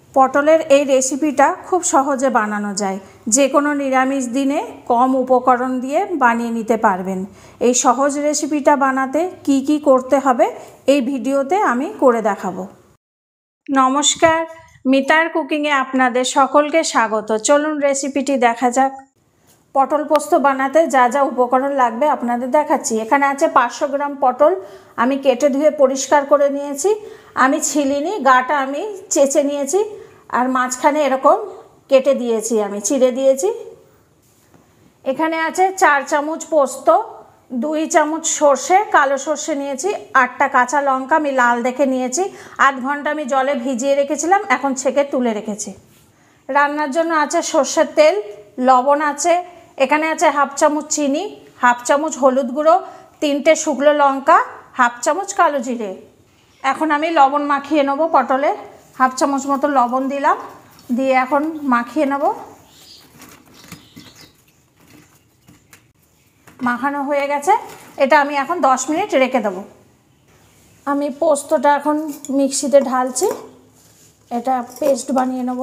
পটলের এই রেসিপিটা খুব সহজে বানানো যায়, যে কোনো নিরামিষ দিনে কম উপকরণ দিয়ে বানিয়ে নিতে পারবেন। এই সহজ রেসিপিটা বানাতে কি কি করতে হবে এই ভিডিওতে আমি করে দেখাবো। নমস্কার, মিতার কুকিংয়ে আপনাদের সকলকে স্বাগত। চলুন রেসিপিটি দেখা যাক। পটল পোস্ত বানাতে যা যা উপকরণ লাগবে আপনাদের দেখাচ্ছি। এখানে আছে 500 গ্রাম পটল, আমি কেটে ধুয়ে পরিষ্কার করে নিয়েছি। আমি ছিলিনি, গাটা আমি চেঁচে নিয়েছি, আর মাঝখানে এরকম কেটে দিয়েছি, আমি চিড়ে দিয়েছি। এখানে আছে 4 চামচ পোস্ত, 2 চামচ সর্ষে, কালো সর্ষে নিয়েছি, 8টা কাঁচা লঙ্কা আমি লাল দেখে নিয়েছি। 8 ঘন্টা আমি জলে ভিজিয়ে রেখেছিলাম, এখন ছেঁকে তুলে রেখেছি। রান্নার জন্য আছে সর্ষের তেল, লবণ আছে, এখানে আছে 1/2 চামচ চিনি, 1/2 চামচ হলুদ গুঁড়ো, 3টে শুকনো লঙ্কা, 1/2 চামচ কালো জিরে। এখন আমি লবণ মাখিয়ে নেব পটলে। 1/2 চামচ মতো লবণ দিলাম, দিয়ে এখন মাখিয়ে নেব। মাখানো হয়ে গেছে, এটা আমি এখন 10 মিনিট রেখে দেব। আমি পোস্তটা এখন মিক্সিতে ঢালছি, এটা পেস্ট বানিয়ে নেব।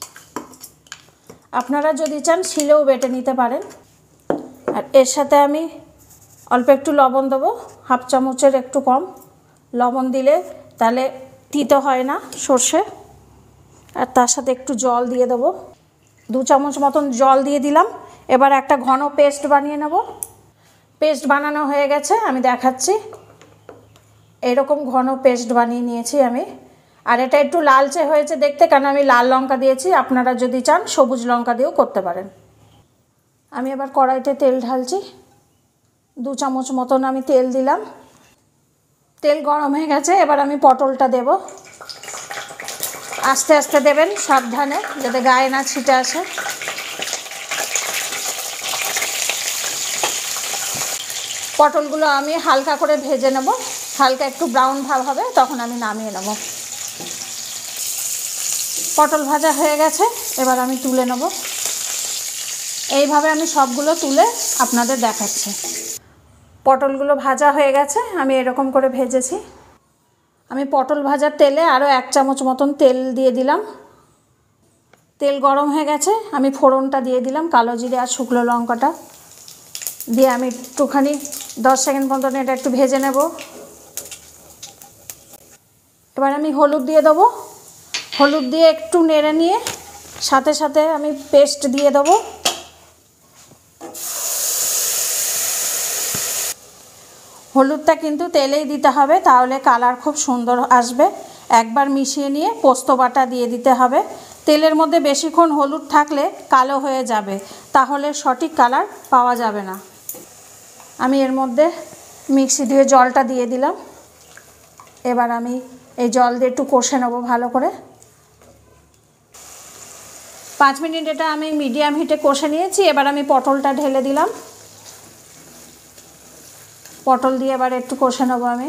আপনারা যদি চান শিলেও বেটে নিতে পারেন। আর এর সাথে আমি অল্প একটু লবণ দেবো, 1/2 চামচের একটু কম লবণ দিলে তাহলে তিতো হয় না সর্ষে। আর তার সাথে একটু জল দিয়ে দেবো, 2 চামচ মতন জল দিয়ে দিলাম। এবার একটা ঘন পেস্ট বানিয়ে নেব। পেস্ট বানানো হয়ে গেছে, আমি দেখাচ্ছি। এরকম ঘন পেস্ট বানিয়ে নিয়েছি আমি। আর এটা একটু লালচে হয়েছে দেখতে, কারণ আমি লাল লঙ্কা দিয়েছি। আপনারা যদি চান সবুজ লঙ্কা দিয়েও করতে পারেন। আমি এবার কড়াইতে তেল ঢালছি, 2 চামচ মতন আমি তেল দিলাম। তেল গরম হয়ে গেছে, এবার আমি পটলটা দেব। আস্তে আস্তে দেবেন, সাবধানে, যাতে গায়ে না ছিটে আসে। পটলগুলো আমি হালকা করে ভেজে নেব, হালকা একটু ব্রাউন ভাব হবে, তখন আমি নামিয়ে নেব। পটল ভাজা হয়ে গেছে, এবার আমি তুলে নেব। এইভাবে আমি সবগুলো তুলে আপনাদের দেখাচ্ছি। পটলগুলো ভাজা হয়ে গেছে, আমি এরকম করে ভেজেছি। আমি পটল ভাজার তেলে আরও 1 চামচ মতন তেল দিয়ে দিলাম। তেল গরম হয়ে গেছে, আমি ফোড়নটা দিয়ে দিলাম, কালো জিরে আর শুকনো লঙ্কাটা দিয়ে আমি একটুখানি 10 সেকেন্ড মতন এটা একটু ভেজে নেব। এবার আমি হলুদ দিয়ে দেবো, হলুদ দিয়ে একটু নেড়ে নিয়ে সাথে সাথে আমি পেস্ট দিয়ে দেবো। হলুদটা কিন্তু তেলেই দিতে হবে, তাহলে কালার খুব সুন্দর আসবে। একবার মিশিয়ে নিয়ে পোস্ত বাটা দিয়ে দিতে হবে। তেলের মধ্যে বেশিক্ষণ হলুদ থাকলে কালো হয়ে যাবে, তাহলে সঠিক কালার পাওয়া যাবে না। আমি এর মধ্যে মিক্সি দিয়ে জলটা দিয়ে দিলাম। এবার আমি এই জল দিয়ে একটু কষে নেবো ভালো করে। 5 মিনিট এটা আমি মিডিয়াম হিটে কষে নিয়েছি। এবার আমি পটলটা ঢেলে দিলাম। পটল দিয়ে এবার একটু কষে নেবো আমি।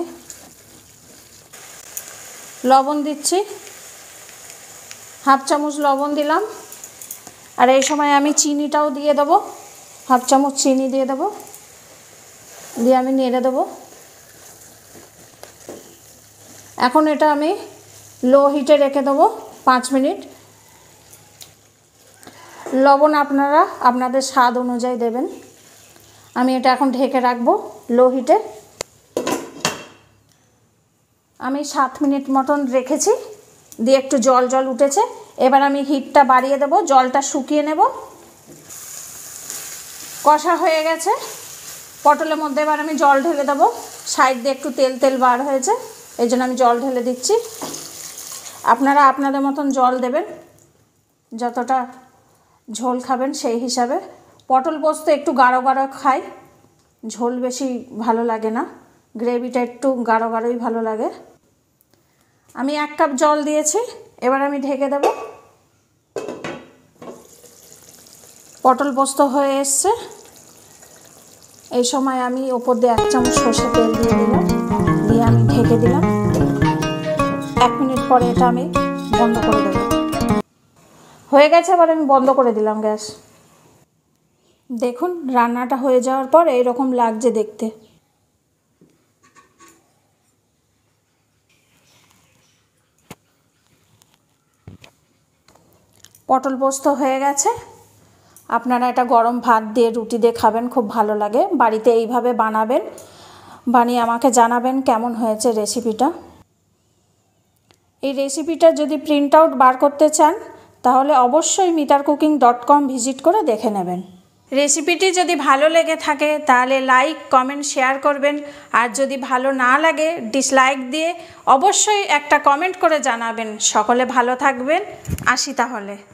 লবণ দিচ্ছি, 1/2 চামচ লবণ দিলাম। আর এই সময় আমি চিনিটাও দিয়ে দেবো, 1/2 চামচ চিনি দিয়ে দেবো, দিয়ে আমি নেড়ে দেবো। এখন এটা আমি লো হিটে রেখে দেবো 5 মিনিট। লবণ আপনারা আপনাদের স্বাদ অনুযায়ী দেবেন। আমি এটা এখন ঢেকে রাখবো লো হিটে। আমি 7 মিনিট মতন রেখেছি, দিয়ে একটু জল জল উঠেছে। এবার আমি হিটটা বাড়িয়ে দেবো, জলটা শুকিয়ে নেব। কষা হয়ে গেছে, পটলের মধ্যে এবার আমি জল ঢেলে দেবো। সাইড দিয়ে একটু তেল তেল বার হয়েছে, এই জন্য আমি জল ঢেলে দিচ্ছি। আপনারা আপনাদের মতন জল দেবেন, যতটা ঝোল খাবেন সেই হিসাবে। পটল পোস্ত একটু গাঢ় গাঢ় খাই, ঝোল বেশি ভালো লাগে না, গ্রেভিটা একটু গাঢ় গাঢ়ই ভালো লাগে। আমি 1 কাপ জল দিয়েছি, এবার আমি ঢেকে দেব। পটল পোস্ত হয়ে এসছে। এই সময় আমি ওপর দিয়ে 1 চামচ সর্ষে তেল দিয়ে দিলাম, দিয়ে আমি ঢেকে দিলাম। 1 মিনিট পরে এটা আমি বন্ধ করে দেব। হয়ে গেছে, এবার আমি বন্ধ করে দিলাম গ্যাস। দেখুন রান্নাটা হয়ে যাওয়ার পর এইরকম লাগছে দেখতে। পটল পোস্ত হয়ে গেছে। আপনারা এটা গরম ভাত দিয়ে রুটি দিয়ে খাবেন, খুব ভালো লাগে। বাড়িতে এইভাবে বানাবেন, বানিয়ে আমাকে জানাবেন কেমন হয়েছে রেসিপিটা। এই রেসিপিটা যদি প্রিন্ট আউট বার করতে চান তাহলে অবশ্যই mitarcooking.com ভিজিট করে দেখে নেবেন। রেসিপিটি যদি ভালো লেগে থাকে তাহলে লাইক, কমেন্ট, শেয়ার করবেন। আর যদি ভালো না লাগে ডিসলাইক দিয়ে অবশ্যই একটা কমেন্ট করে জানাবেন। সকলে ভালো থাকবেন, আসি তাহলে।